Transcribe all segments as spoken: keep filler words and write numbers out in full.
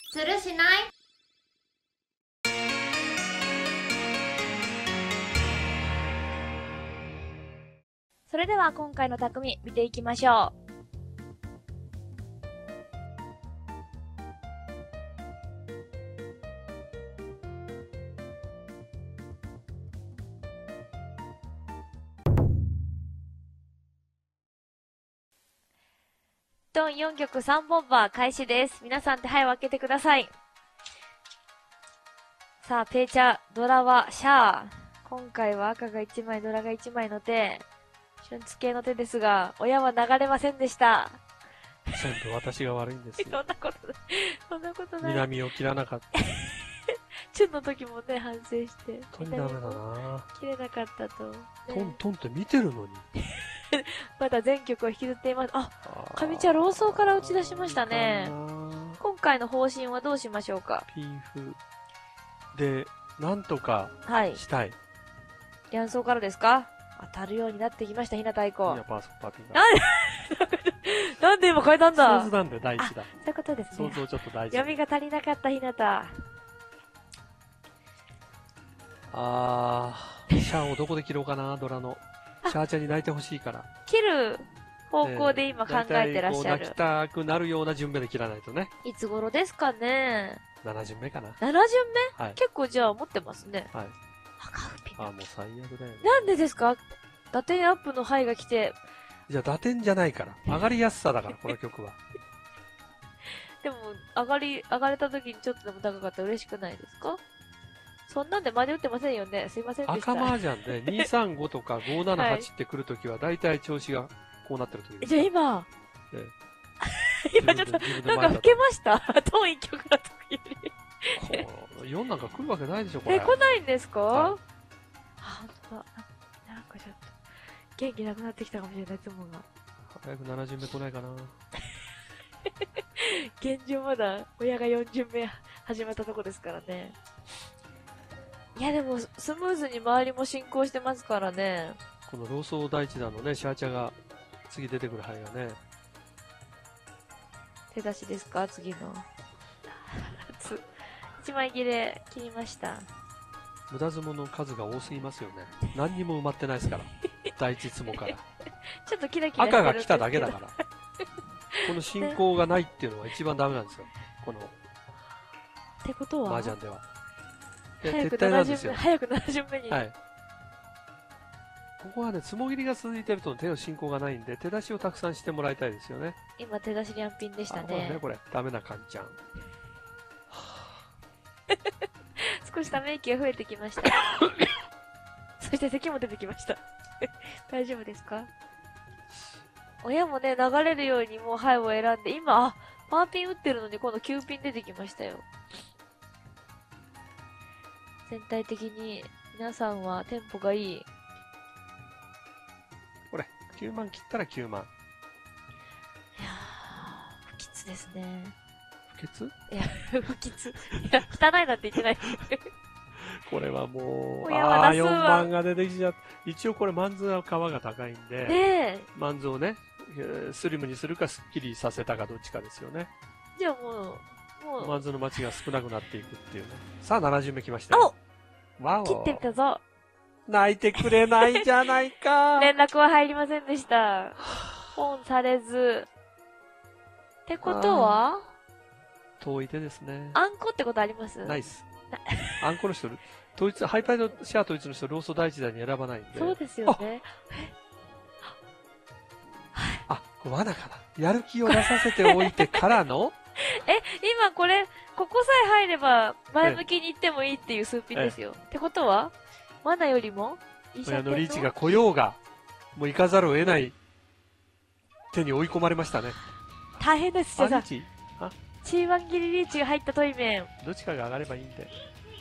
するしない？ それでは今回の匠見ていきましょう。ドンよん局さんボンバー開始です。皆さん手配を開けてください。さあ、ペイチャ、ドラはシャー。今回は赤がいちまい、ドラがいちまいの手。春津系の手ですが、親は流れませんでした。 全部私が悪いんですよ。 そんなことない。そんなことない。 南を切らなかった。 チュンの時もね、反省して。 本当にダメだな。 切れなかったと。ね、 トントンって見てるのに。 まだ全曲を引きずっています。あ、上茶老僧から打ち出しましたね。今回の方針はどうしましょうか？ ピーフで、なんとかしたい。 リャンソーからですか？当たるようになってきました、ひな太鼓。 いや、パーソンパーティーが。 なんで今変えたんだ？ 想像なんだよ、第一だ。 そういうことですね。 想像ちょっと大事。 読みが足りなかったひなた。 あー、シャアをどこで切ろうかな、ドラの。シャーちゃんに泣いてほしいから。 切る方向で今考えてらっしゃる。 泣きたくなるような順目で切らないとね。 いつ頃ですかね。 なな巡目かな。 なな巡目、 はい、 結構じゃあ持ってますね。 はい。 赤フピ。 あー、もう最悪だよね。 なんでですか？打点アップのハイが来て。 じゃあ打点じゃないから。上がりやすさだから、この曲は。 でも、上がり、上がれた時にちょっとでも高かったら嬉しくないですか？そんなんで真似打ってませんよね。すいませんでした。 赤麻雀でにさんごとかごななはちってくるときは、だいたい調子がこうなってるときです。 じゃあ今、 ええ、今ちょっと、なんか老けましたトン一曲の時より。 よんなんか来るわけないでしょ、これ。 え、来ないんですか？はい、あ、ほんとだ。なんかちょっと、元気なくなってきたかもしれない、いつもが。 早くなな巡目来ないかな。 現状まだ、親がよん巡目始まったとこですからね。いやでも、スムーズに周りも進行してますからね。 この老僧第一弾のね、シャーチャが、次出てくる範囲がね。 手出しですか？次の。一枚切れ切りました。 無駄相撲の数が多すぎますよね。何にも埋まってないですから。第一相撲から。 ちょっとキラキラしてるんですけど。 赤が来ただけだから。この進行がないっていうのは一番ダメなんですよ。この。 ってことは麻雀では。 早くなな巡目、早くなな巡目に。 はい。ここはね、つもぎりが続いてると手の進行がないんで、手出しをたくさんしてもらいたいですよね。 今手出しリャンピンでしたね。 これね、これ。ダメなカンちゃん。 少しため息が増えてきました。そして咳も出てきました。大丈夫ですか？親もね、流れるようにもうハイを選んで、今、あ、パーピン打ってるのに今度きゅうピン出てきましたよ。全体的に皆さんはテンポがいい。 これ、きゅうまん切ったらきゅうまん。 いやー、不吉ですね。 不吉？ いや、不吉。いや、汚いなんて言ってない。 これはもう、 ああー、よんばんが出てきちゃった。一応これ、マンズは皮が高いんで、 ねマンズをね、スリムにするかスッキリさせたかどっちかですよね。 じゃあもう、もう。 マンズの待ちが少なくなっていくっていうね。さあ、なな巡目来ましたよ。わお。 切ってみたぞ。 泣いてくれないじゃないか。 連絡は入りませんでした。オンされず。ってことは遠い手ですね。 あんこってことあります？ ナイス。あんこの人、統一、ハイパイのシャア統一の人、ローソ第一弾に選ばないんで。 そうですよね。 あ、これ罠かな。やる気を出させておいてからのえ、今これ、ここさえ入れば前向きに行ってもいいっていう数ピンですよ。ってことは罠よりも親のリーチが来ようが、もう行かざるを得ない手に追い込まれましたね。 大変です、じゃあ。 あ、 チーワン切りリーチが入ったトイメン。 どっちかが上がればいいんで。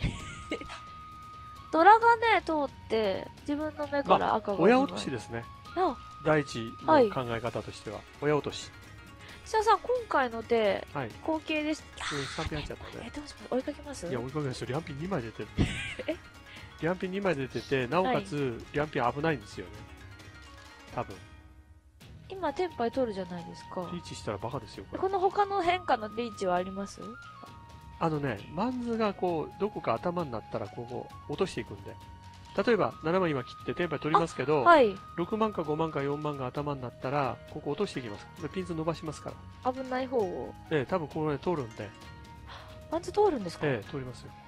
ドラがね、通って、自分の目から赤が、まあ、 親落としですね。 あ第一の考え方としては、はい、親落とし。 下さん、今回の手、はい、後継です。 さんピン入っちゃったね。 え、どうします？追いかけます？ いや、追いかけますよ。リャンピンにまい出てる。 えリャンピンにまい出てて、なおかつ、はい、リャンピン危ないんですよね。多分。 今、テンパイ取るじゃないですか。 リーチしたらバカですよ、これ。 この他の変化のリーチはあります？ あのね、マンズがこう、どこか頭になったら、ここ、落としていくんで。例えば、ななまん今切って、テンパイ取りますけど、 はい。 ろくまんかごまんかよんまんが頭になったら、ここ落としていきます。でピンズ伸ばしますから。 危ない方を。 ええ、多分このね、通るんで、 マンズ通るんですか？ ええ、通りますよ。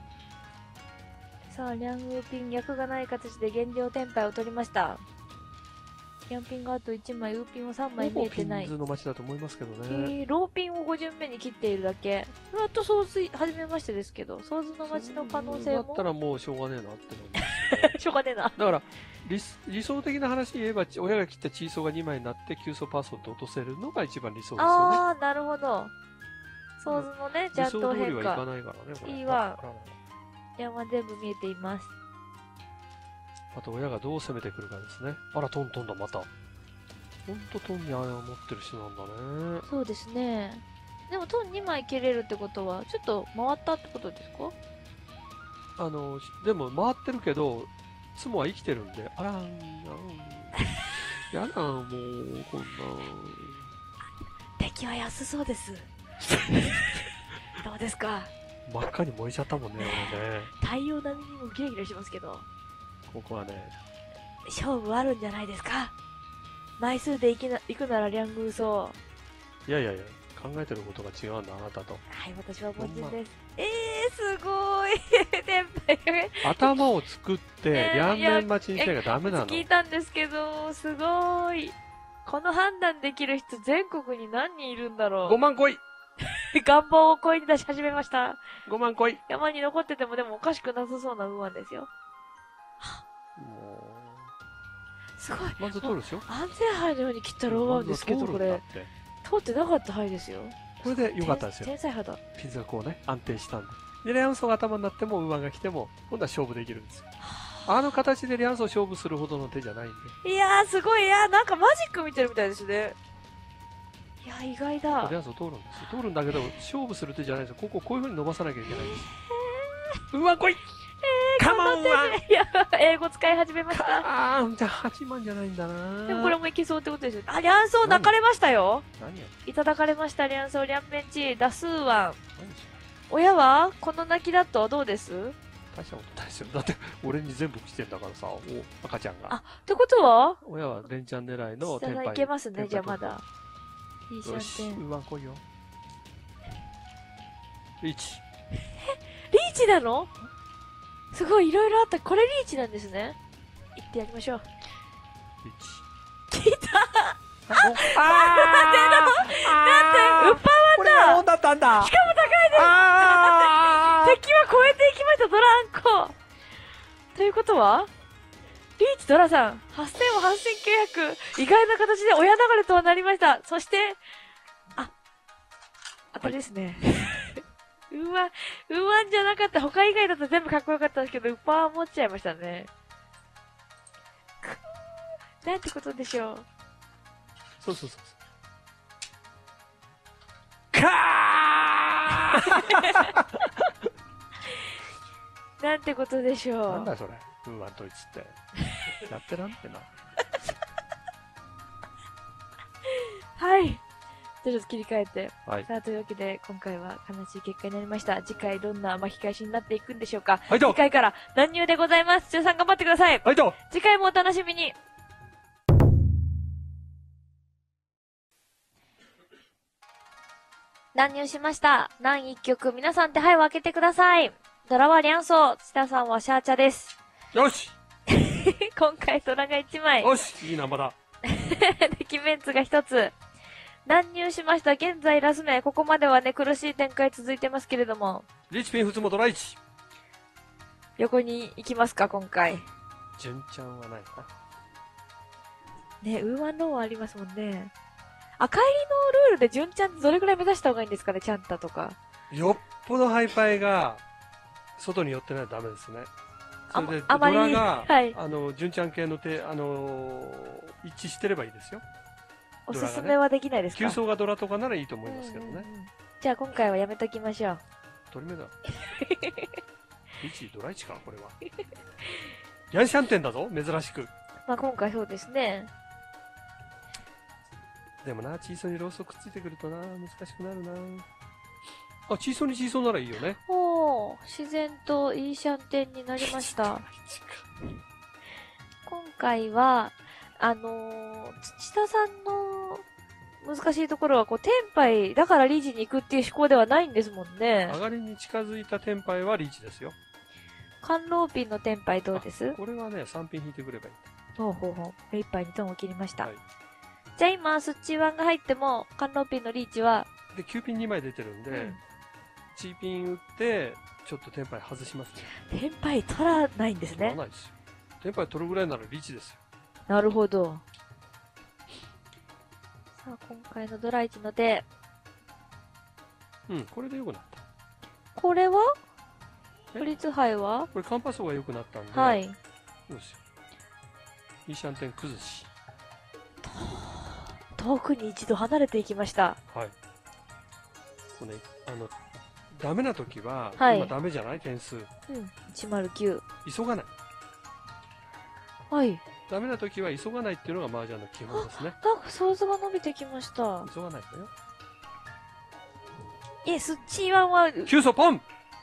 さあ、リャンウーピン、逆がない形で現状テンパイを取りました。リャンピンがあといちまい、ウーピンはさんまい見えてない。 ピンズの街だと思いますけどえね。 ー、ローピンをご巡目に切っているだけ。やっとソーズ、初めましてですけど、ソーズの街の可能性もだったらもうしょうがねえなって思うんですよしょうがねえな。 だから理、理想的な話で言えば、親が切ったチーソーがにまいになって、急走パーソンと落とせるのが一番理想ですよね。 あー、なるほど。ソーズのね、ちゃんと理想通り変化。 はいかないからね、これ。 いいわあららリャンは全部見えています。 あと親がどう攻めてくるかですね。あら、トントンだ、また。ほんとトンにあれを持ってる人なんだね。 そうですね。でもトンにまい切れるってことは、ちょっと回ったってことですか？ あの、でも回ってるけど、ツモは生きてるんで、あらん、あん、やだ、もう、こんな。 敵は安そうです。どうですか？ 真っ赤に燃えちゃったもんね、俺ね。 太陽並みにもギラギラしますけど、 ここはね、 勝負あるんじゃないですか？枚数で行きな行くならリャングーソー。 いやいやいや、考えてることが違うんだ、あなたと。 はい、私は凡人です。えー、すごい先輩頭を作ってね、 両面待ちにしなきゃダメなの。 聞いたんですけど、すごい。この判断できる人全国に何人いるんだろう。 ごまん来い願望を声に出し始めました。 ごまん来い山に残っててもでもおかしくなさそうな運案ですよ。 もすごい。 う、まず通るでしょ安全牌のように切ったローワンですけど、これ。通ってなかった牌ですよ。 これで良かったですよ。 天才肌。 ピンズがこうね、安定したんで。で、レアンソーが頭になっても、ウーワンが来ても、今度は勝負できるんですよ。あの形でレアンソー勝負するほどの手じゃないんで。 いやー、すごい。いやー、なんかマジック見てるみたいですね。いやー、意外だ。 レアンソー通るんですよ。通るんだけど、勝負する手じゃないですよ。こここういう風に伸ばさなきゃいけないんです。ウーワン来いえー、 カモンウーワンいや、英語使い始めました。 あー、じゃあはちまんじゃないんだなでもこれもいけそうってことですよ。あ、リャンソー泣かれましたよ。 何やいただかれました、リャンソー、リャンペンチ、ダスーワン。 何でしょ親はこの泣きだとどうです？ う大したことないですよ。だって、俺に全部来てんだからさ、お赤ちゃんが。 あ、ってことは親は連チャン狙いの下テンパイ。 がいけますね、 テンパイじゃあまだ。いいシャよし、 ンテン。 ウーワン来いよ。いち。 リーチなの？すごい、いろいろあった。これリーチなんですね。行ってやりましょう。 いち。 来たあーなんて、ウッパこれがロンだったんだしかも高いですあー敵は超えていきました、ドランコということはリーチドラさん、はっせんははっせんきゅうひゃく、意外な形で親流れとはなりました。そして、あ、当たりですね。うわ、うわんじゃなかった。他以外だと全部かっこよかったんですけど、ウッパー持っちゃいましたね。くなんてことでしょう。 そうそうそうそう。かーなんてことでしょう。 なんだそれ、ウーワン統一って。やってらんってな。 はい。じゃあちょっと切り替えて。 はい。 さあ、というわけで、今回は悲しい結果になりました。次回どんな巻き返しになっていくんでしょうか。 はいと次回から乱入でございます。中さん頑張ってください。 はいと次回もお楽しみに。乱入しました。何一曲、皆さん手配を開けてください。ドラはリャンソー、チタさんはシャーチャです。 よし今回ドラがいちまい。 よしいいな、まだ。 デキメンツがひとつ。乱入しました。現在ラス目。ここまではね、苦しい展開続いてますけれども。 リーチピン普通もドライチ。 横に行きますか、今回。 純ちゃんはないかね、ウーワンローはありますもんね。赤入りのルールで純ちゃんってどれくらい目指した方がいいんですかね、チャンタとか。 よっぽどハイパイが、外に寄ってないとダメですね。それで、ドあまりラが、 はいあの、純ちゃん系の手、あのー、一致してればいいですよ。 おすすめはできないですか？ 急走がドラとかならいいと思いますけどね。 うんうんうんじゃあ今回はやめときましょう。 取り目だ。いちドラいちか、これは。ヤンシャンテンだぞ、珍しく。 まあ今回そうですね。 でもな、チーソーにローソクくっついてくるとな、難しくなるな。 あ、チーソーにチーソーならいいよね。 おー、自然といいシャンテンになりました。今回は、あのー、土田さんの難しいところは、こう、テンパイだからリーチに行くっていう思考ではないんですもんね。 上がりに近づいたテンパイはリーチですよ。 甘露ピンのテンパイどうです？ これはね、さんピン引いてくればいい。 ほうほうほう。目いっぱいにトンを切りました。 はい、 じゃあ今、スッチーワンが入っても、甘露ピンのリーチは、 で、きゅうピンにまい出てるんで、うん、チーピン打って、ちょっとテンパイ外しますね。 テンパイ取らないんですね。取らないですよ。テンパイ取るぐらいならリーチですよ。 なるほど。さあ、今回のドラいちの手。 うん、これで良くなった。 これはプリツ杯はこれカンパソが良くなったんで。 はい。 どうですよ。いいシャンテン崩し。 遠くに一度離れていきました。 はい。これ、ね、あの、ダメな時は、 はい、 今ダメじゃない点数。うん。 いちまるきゅう。 急がない。 はい。 ダメな時は急がないっていうのが麻雀の基本ですね。 なんか想像が伸びてきました。 急がないんだよ。 え、スッチーワンは。 急走ポン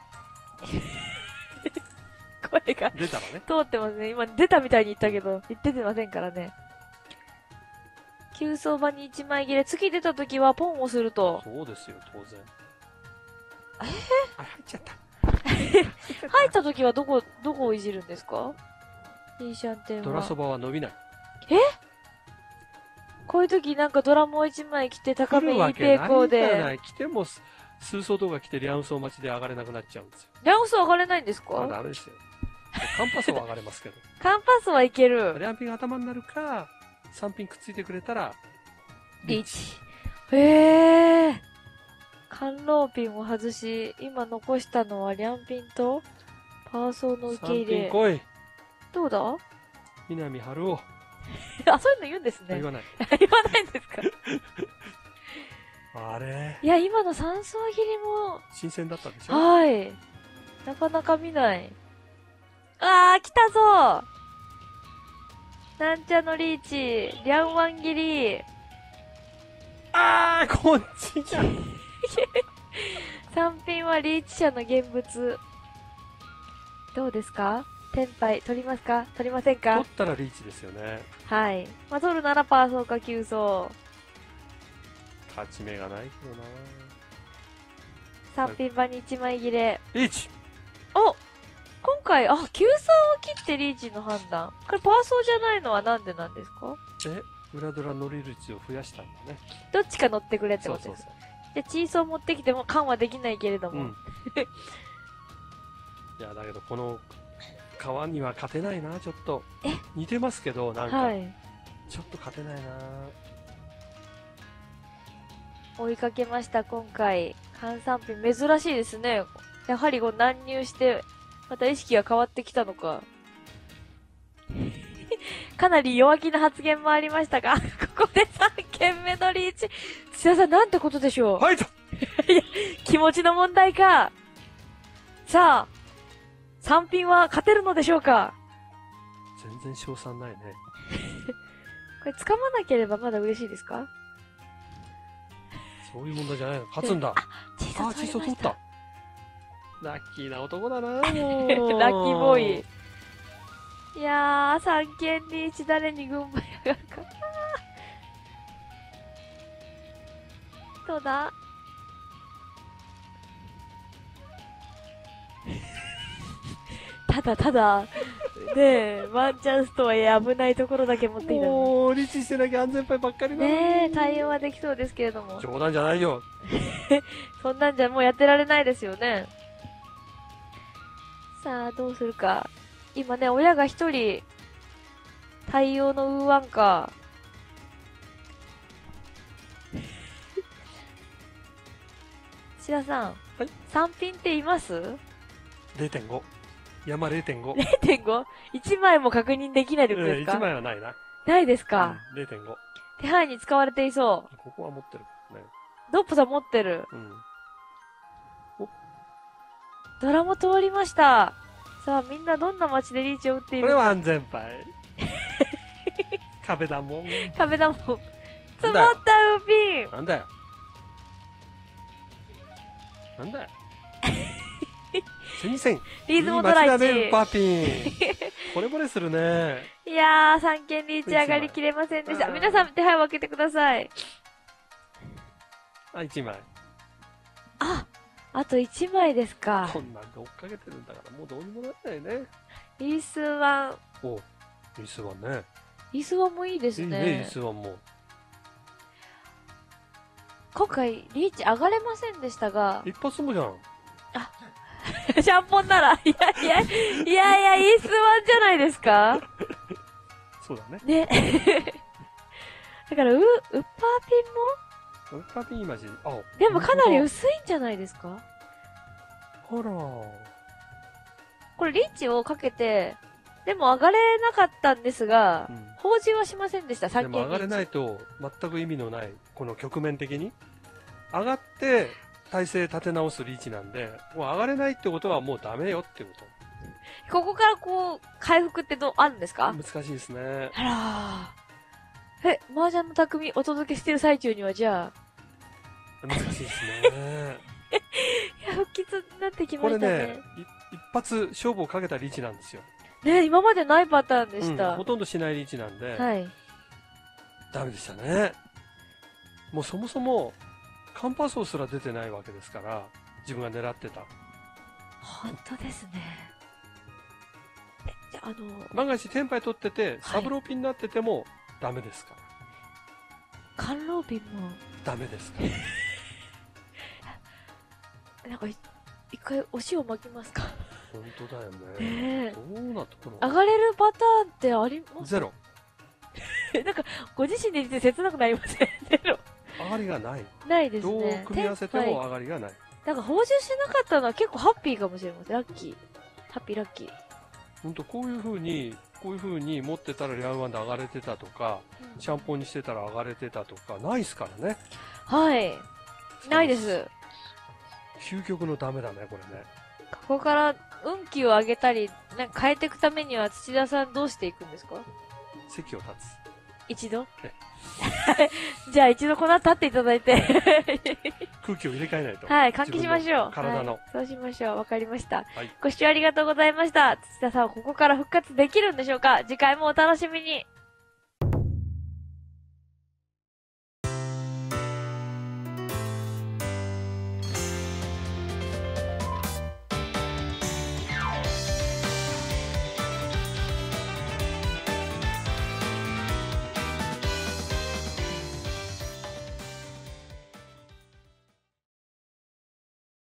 これが。 出たらね。 通ってますね。今出たみたいに言ったけど、言っててませんからね。急走場にいちまい切れ。次出た時はポンをすると。 そうですよ、当然。 えー、 あ、入っちゃった。 入った時はどこ、どこをいじるんですか？いいシャンテンは。 ドラそばは伸びない。 え？こういう時なんかドラムをいちまい着て高めいい傾向で。 来ても、数層とか来てリャンソー待ちで上がれなくなっちゃうんですよ。 リャンソー上がれないんですか？ あ、ダメですよ。カンパソは上がれますけど。 カンパソはいける。 リャンピンが頭になるか、さんピンくっついてくれたら、 リーチ。へー。甘露ピンを外し、今残したのはリャンピンとパーソーの受け入れ。 さんピン来い。 どうだ？ 南春夫。 あ、そういうの言うんですね。 言わない。 言わないんですか？ あれいや、今の三層切りも。 新鮮だったでしょ？ はい。なかなか見ない。あー、来たぞなんちゃのリーチ、リャンワン切り。 あー、こっちじゃん。 さんピンはリーチ者の現物。どうですか？テンパイ取りますか？取りませんか？ 取ったらリーチですよね。 はい。まあ、取るならパーソーか急走。 勝ち目がないけどな。 さんピン場にいちまい切れ。 リーチ。 お！今回、あ、急走を切ってリーチの判断。これパーソーじゃないのはなんでなんですか？ え、裏ドラ乗り率を増やしたんだね。 どっちか乗ってくれってことです。 そうそうそう。 じゃあ、チーソー持ってきても缶はできないけれども。うん、 いや、だけどこの川には勝てないな、ちょっと。 え？ 似てますけど、なんか、 はい、 ちょっと勝てないな。 追いかけました、今回。換算ピン、珍しいですね。やはりこう乱入して、また意識が変わってきたのか。かなり弱気な発言もありましたが、ここでさんけんめのリーチ。土田さん、なんてことでしょう。 はいといや、気持ちの問題か。さあ、さんピンは勝てるのでしょうか？ 全然賞賛ないね。 これ掴まなければまだ嬉しいですか？ そういう問題じゃないの。勝つんだ。 あ、チーソー取った。 ラッキーな男だなもう。 ラッキーボーイ。いやー、さんけんリーチ誰に軍配上がるか。どうだ？ただただ、ねえ、ワンチャンスとはいえ危ないところだけ持ってきたの。 もう、リーチしてなきゃ安全牌ばっかりだねえ、対応はできそうですけれども。 冗談じゃないよ。 そんなんじゃもうやってられないですよね。さあ、どうするか。今ね、親が一人、対応のウーワンか。志田さん。 はい。 さんピンっています？ れいてんご。山 れいてんご。 れいてんご？ いち 枚も確認できないってことですか？ うん、いちまいはないな。 ないですか、 うん、れいてんご。 手配に使われていそう。 ここは持ってるね。 ドップさん持ってる。うん。おドラも通りました。さあ、みんなどんな街でリーチを打っている？ これは安全牌。壁だもん。 壁だもん。積もったウーピン。 なんだよ。 なんだよ。すいません。 リズムドライチ。 いい街だね、ウッパーピン。惚れ惚れするね。 いやー、三件リーチ上がりきれませんでした。 うん皆さん手配を開けてください。 あ、一枚。 あ、あと一枚ですか。 こんなんで追っかけてるんだから、もうどうにもならないね。 リースワン。 お、リスワンね。 リースワンもいいですね。 いいね、リスワンも。 今回、リーチ上がれませんでしたが。 一発もじゃん。 シャンポンなら、いやいや、いやいや、リースワンじゃないですか。 そうだね。 ね。だから、う、ウッパーピンもウッパーピン今じ、あ、 でもかなり薄いんじゃないですか。 あら。 これリーチをかけて、でも上がれなかったんですが、 うん法事はしませんでした、 で三件リーチ。 も上がれないと全く意味のない、この局面的に。上がって体勢立て直すリーチなんで、もう上がれないってことはもうダメよってこここからこう、回復ってどう、あるんですと。 か。 難しいですね。 あらー。え、麻雀の匠お届けしてる最中にはじゃあ、 難しいですね。 いや、復活になってきまこれしたね。 ね、い一発勝負をかけたリーチなんですよ。 ね今までないパターンでしうん、 た。 ほとんどしないリーチなんで、 はい。 ダメでしたね。もうそもそも、カンパソーすら出てないわけですから、自分が狙ってた。 本当ですね。え、じゃあ、あの、 万が一テンパイ取ってて、サブローピンになってても、ダメですから。 甘露瓶も、 ダメですから。 なんかい、一回お塩巻きますか。 本当だよねね。 えどうなところ上がれるパターンってありますゼロ。 なんか、ご自身で言って切なくなりませんゼロ。 上がりがない。 ないですどうね。 組み合わせてもテンパイ上がりがない。 なんか報酬しなかったのは結構ハッピーかもしれません。ラッキー。ハッピーラッキー。 本当こういう風に、こういう風に持ってたらリャンワンで上がれてたとか、シャンポンにしてたら上がれてたとか、ないっすからね。 はい。ないで。す。 究極のダメだね、これね。 ここから運気を上げたり、なんか変えていくためには土田さんどうしていくんですか。 席を立一度えじゃあ一度この後立っていただいて。 つ。空気を入れ替えないと。 はい、換気しましょう。 体のはい、そうしましょう。わかりました。 はいご視聴ありがとうございました。土田さんはここから復活できるんでしょうか。次回もお楽しみに。